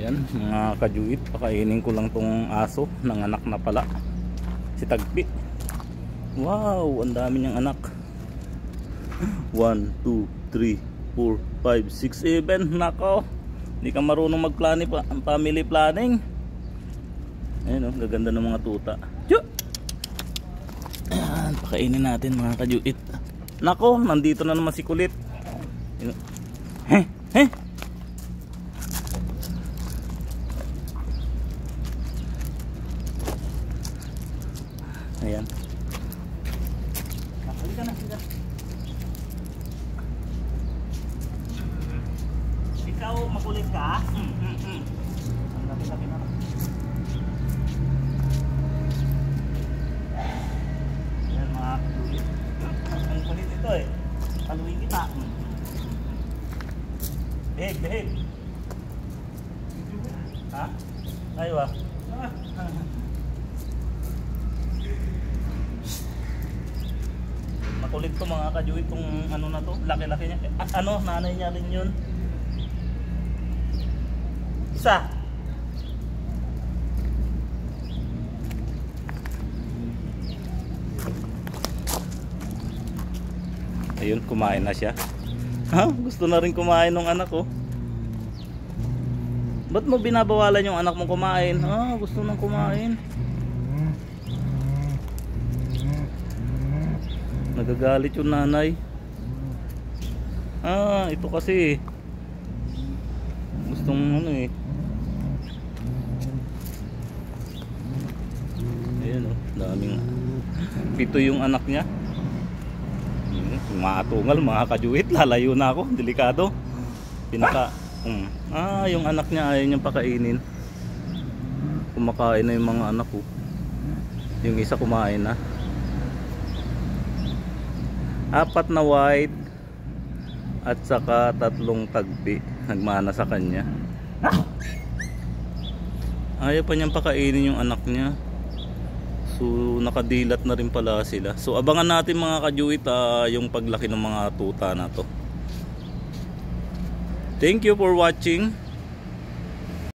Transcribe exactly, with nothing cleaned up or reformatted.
Ayan mga kajuit, pakainin ko lang tong aso, nanganak na pala si Tagpi. Wow, ang dami niyang anak. One, two, three, four, five, six, seven. Nako, hindi ka marunong magplani pa, family planning. Ayan o, gaganda ng mga tuta. Diyo! Ayan, pakainin natin mga kajuit. Nako, nandito na naman si Kulit. Heh, heh. Ayan. Halika na, halika. Ikaw makulit ka? Mm, mm, mm. Ang laki-laki na. Ayan mga kajuit. Ang kulit ito eh. Paluin kita. Behave, behave. Ha? Aywa. Makulit to mga kajuit tong ano na to. Laki-laki niya. At ano, nanay niya rin yun. Isa. Ayun, kumain na siya. Ha? Gusto na rin kumain ng anak ko. Ba't mo binabawalan yung anak mo kumain? Ah, gusto nang kumain. Nagagalit yung nanay. Ah, ito kasi gustong ano eh. Ayan oh, daming pito yung anak niya. Matungal mga kajuit, lalayo na ako, delikado. Pinaka um. Ah, yung anak niya ayaw niyang pakainin. Kumakain na yung mga anak ko. Yung isa kumain na. Apat na white at saka tatlong Tagpi nagmana sa kanya. Ayaw pa niyang pakainin yung anak niya. So nakadilat na rin pala sila. So abangan natin mga kajuit uh, yung paglaki ng mga tuta na to. Thank you for watching.